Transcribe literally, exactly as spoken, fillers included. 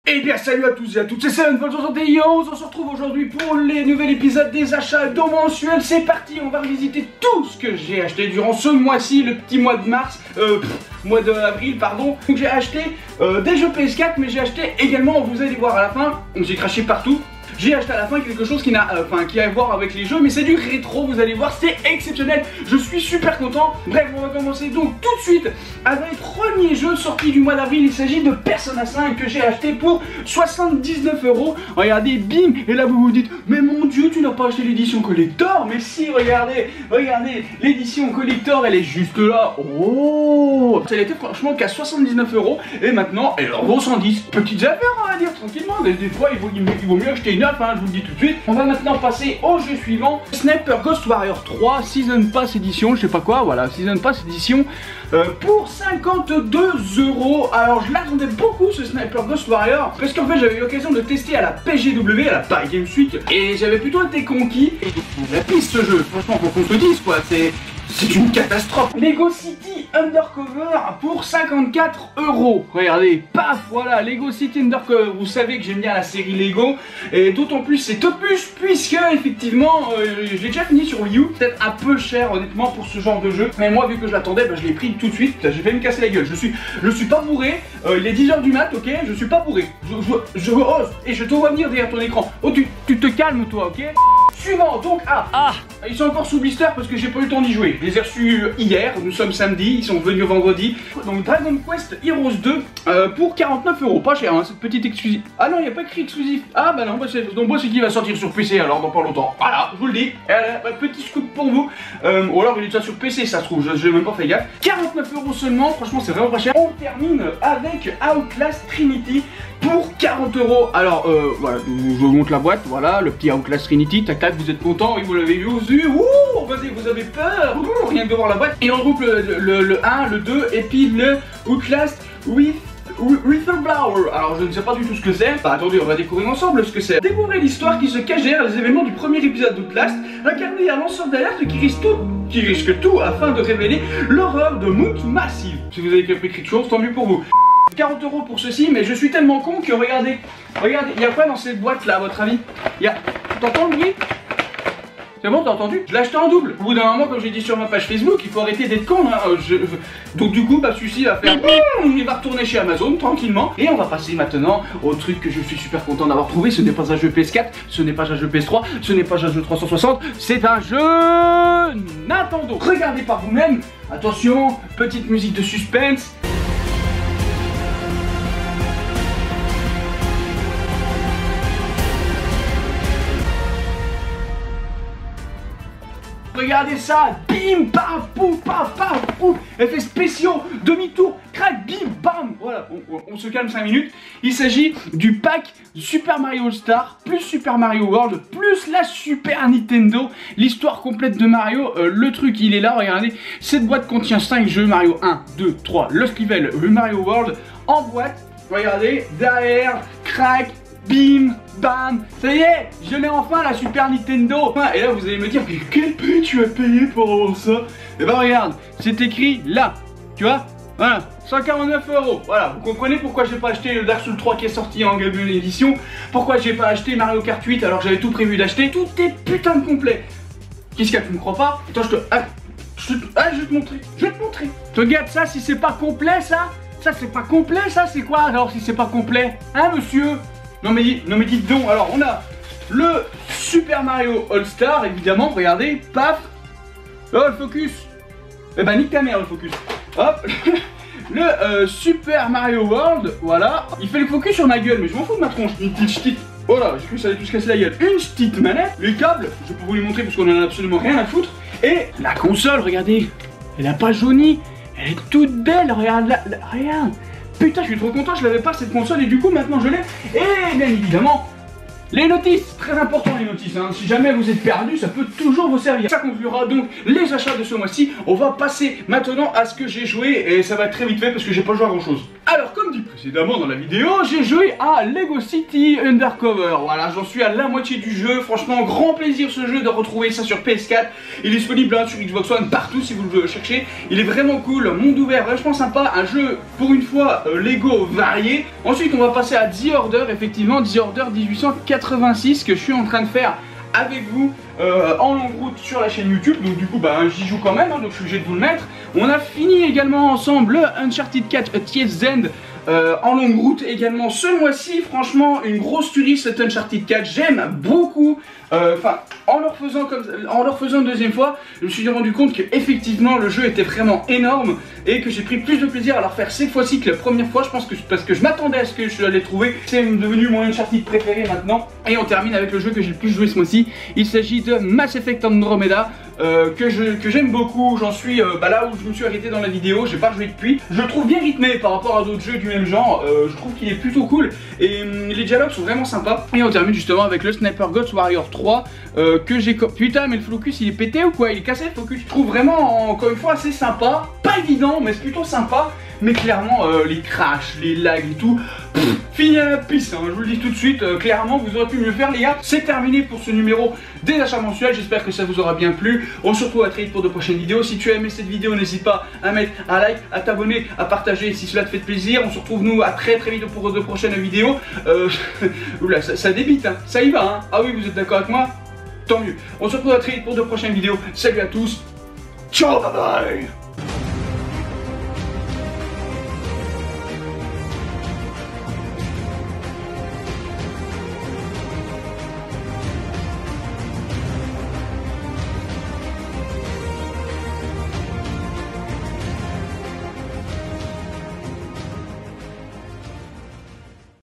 Eh bien salut à tous et à toutes, c'est Seven Volt soixante et onze, on se retrouve aujourd'hui pour les nouvel épisode des achats mensuels. C'est parti, on va revisiter tout ce que j'ai acheté durant ce mois-ci, le petit mois de mars, euh, pff, mois d'avril pardon. Donc j'ai acheté euh, des jeux P S quatre, mais j'ai acheté également, vous allez voir à la fin, j'ai craché partout. J'ai acheté à la fin quelque chose qui n'a, euh, enfin, qui a à voir avec les jeux, mais c'est du rétro, vous allez voir, c'est exceptionnel. Je suis super content. Bref, on va commencer donc tout de suite avec le premier jeu sorti du mois d'avril. Il s'agit de Persona cinq que j'ai acheté pour soixante-dix-neuf euros. Regardez, bim, et là vous vous dites, mais mon Dieu, tu n'as pas acheté l'édition collector? Mais si, regardez, regardez, l'édition collector, elle est juste là. Oh, elle était franchement qu'à soixante-dix-neuf euros, et maintenant elle en vaut cent dix. Petites affaires, on va dire tranquillement. Des, des fois, il vaut, il vaut mieux acheter une. Hein, je vous le dis tout de suite. On va maintenant passer au jeu suivant, Sniper Ghost Warrior trois Season Pass édition, je sais pas quoi, voilà, Season Pass édition euh, pour cinquante-deux euros. Alors je l'attendais beaucoup ce Sniper Ghost Warrior parce qu'en fait j'avais eu l'occasion de tester à la P G W, à la Paris Games Week, et j'avais plutôt été conquis. Et la piste ce jeu, franchement faut qu'on se le dise quoi, c'est... C'est une catastrophe. Lego City Undercover pour cinquante-quatre euros. Regardez, paf, voilà, Lego City Undercover. Vous savez que j'aime bien la série Lego, et d'autant plus c'est opus, puisque effectivement, euh, je l'ai déjà fini sur Wii U. Peut-être un peu cher honnêtement pour ce genre de jeu, mais moi vu que je l'attendais, bah, je l'ai pris tout de suite. J'ai failli me casser la gueule. Je suis, je suis pas bourré. Euh, il est dix heures du mat, ok. Je suis pas bourré. Je, je, je oh, et je te vois venir derrière ton écran. Oh, tu, tu te calmes toi, ok. Suivant, donc, ah, ah, ils sont encore sous blister parce que j'ai pas eu le temps d'y jouer. Je les ai reçus hier, nous sommes samedi, ils sont venus vendredi. Donc Dragon Quest Heroes deux euh, pour quarante-neuf euros, pas cher, hein, cette petite exclusive. Ah non, il n'y a pas écrit exclusif. Ah bah non, bah donc moi c'est qui va sortir sur P C alors dans pas longtemps. Voilà, je vous le dis. Et allez, bah, petit scoop pour vous. Euh, ou alors il est déjà sur P C, ça se trouve, je n'ai même pas fait gaffe. quarante-neuf euros seulement, franchement c'est vraiment pas cher. On termine avec Outlast Trinity pour quarante euros. Alors euh, voilà, je vous montre la boîte, voilà, le petit Outlast Trinity, tac tac, vous êtes content, oui, vous l'avez vu aux yeux, ouh, vas-y, vous avez peur, ouh, rien que de voir la boîte. Et on regroupe le, le, le un, le deux, et puis le Outlast with Whistleblower. Alors je ne sais pas du tout ce que c'est. Bah attendez, on va découvrir ensemble ce que c'est. Découvrez l'histoire qui se cache derrière les événements du premier épisode d'Outlast. Incarné un lanceur d'alerte qui risque tout, qui risque tout afin de révéler l'horreur de Moot Massive. Si vous avez compris quelque chose, tant mieux pour vous. quarante euros pour ceci, mais je suis tellement con que regardez, regardez, il y a quoi dans cette boîte là à votre avis? Il y a, t'entends le bruit? C'est bon, t'as entendu? Je l'ai acheté en double. Au bout d'un moment, comme j'ai dit sur ma page Facebook, il faut arrêter d'être con. Hein. Je... Donc du coup, bah celui-ci va faire... Il va retourner chez Amazon tranquillement. Et on va passer maintenant au truc que je suis super content d'avoir trouvé. Ce n'est pas un jeu P S quatre, ce n'est pas un jeu P S trois, ce n'est pas un jeu trois cent soixante, c'est un jeu Nintendo. Regardez par vous-même. Attention, petite musique de suspense. Regardez ça, bim, paf, pouf, paf, paf, pouf, effets spéciaux, demi-tour, crac, bim, bam. Voilà, on, on, on se calme cinq minutes. Il s'agit du pack Super Mario All-Star, plus Super Mario World, plus la Super Nintendo, l'histoire complète de Mario. Euh, le truc, il est là, regardez. Cette boîte contient cinq jeux, Mario un, deux, trois, Lost Level, Mario World, en boîte. Regardez, derrière, crac, bim, bam, ça y est, je l'ai enfin la Super Nintendo. Et là vous allez me dire, mais quel prix tu as payé pour avoir ça? Et bah regarde, c'est écrit là, tu vois, voilà, cent quarante-neuf euros. Voilà, vous comprenez pourquoi j'ai pas acheté le Dark Souls trois qui est sorti en Game Boy édition, pourquoi j'ai pas acheté Mario Kart huit alors que j'avais tout prévu d'acheter. Tout est putain de complet. Qu'est-ce qu'il y a, tu me crois pas? Attends, je te... Ah, je, te... ah, je vais te montrer, je vais te montrer. Regarde ça, si c'est pas complet ça, ça c'est pas complet ça, c'est quoi alors si c'est pas complet? Hein monsieur? Non mais, non mais dites donc, alors on a le Super Mario All-Star évidemment, regardez, paf. Oh le focus. Eh ben nique ta mère le focus. Hop. Le euh, Super Mario World, voilà. Il fait le focus sur ma gueule, mais je m'en fous de ma tronche. Une petite ch'tite. Oh là, j'ai cru que ça allait tout se casser la gueule. Une petite manette, les câbles, je peux vous les montrer parce qu'on en a absolument rien à foutre. Et la console, regardez, elle a pas jauni, elle est toute belle, regarde là, là, regarde. Putain, je suis trop content, je l'avais pas cette console et du coup maintenant je l'ai. Et bien évidemment, les notices, très important les notices, hein. Si jamais vous êtes perdu, ça peut toujours vous servir. Ça conclura donc les achats de ce mois-ci. On va passer maintenant à ce que j'ai joué et ça va être très vite fait parce que j'ai pas joué à grand chose. Alors comme dit précédemment dans la vidéo, j'ai joué à Lego City Undercover. Voilà, j'en suis à la moitié du jeu. Franchement, grand plaisir ce jeu de retrouver ça sur P S quatre. Il est disponible hein, sur Xbox One partout si vous le cherchez. Il est vraiment cool, monde ouvert, vachement sympa. Un jeu pour une fois euh, Lego varié. Ensuite on va passer à The Order, effectivement The Order dix-huit cent quatre-vingt-six que je suis en train de faire avec vous euh, en longue route sur la chaîne YouTube. Donc du coup bah j'y joue quand même hein, donc je suis obligé de vous le mettre. On a fini également ensemble le Uncharted quatre A Thief's End euh, en longue route également ce mois-ci. Franchement une grosse tuerie cet Uncharted quatre, j'aime beaucoup. Enfin euh, en le refaisant comme en le refaisant une deuxième fois, je me suis rendu compte que effectivement le jeu était vraiment énorme et que j'ai pris plus de plaisir à le refaire cette fois-ci que la première fois. Je pense que parce que je m'attendais à ce que je l'allais trouver. C'est devenu mon Uncharted préféré maintenant. Et on termine avec le jeu que j'ai le plus joué ce mois-ci. Il s'agit de Mass Effect Andromeda euh, que je que j'aime beaucoup. J'en suis euh, bah, là où je me suis arrêté dans la vidéo. J'ai pas joué depuis. Je le trouve bien rythmé par rapport à d'autres jeux du même genre. Euh, je trouve qu'il est plutôt cool et hum, les dialogues sont vraiment sympas. Et on termine justement avec le Sniper Ghost Warrior trois euh, que j'ai... Putain mais le focus il est pété ou quoi? Il est cassé le focus. Je trouve vraiment encore une fois assez sympa. Pas évident mais c'est plutôt sympa. Mais clairement euh, les crashs, les lags et tout, pff, fini à la piste, hein, je vous le dis tout de suite, euh, clairement vous aurez pu mieux faire les gars. C'est terminé pour ce numéro des achats mensuels, j'espère que ça vous aura bien plu. On se retrouve à très vite pour de prochaines vidéos. Si tu as aimé cette vidéo, n'hésite pas à mettre un like, à t'abonner, à partager si cela te fait plaisir. On se retrouve nous à très très vite pour de prochaines vidéos. Euh, oula, ça, ça débite, hein, ça y va, hein. Ah oui, vous êtes d'accord avec moi? Tant mieux. On se retrouve à très vite pour de prochaines vidéos. Salut à tous, ciao, bye bye.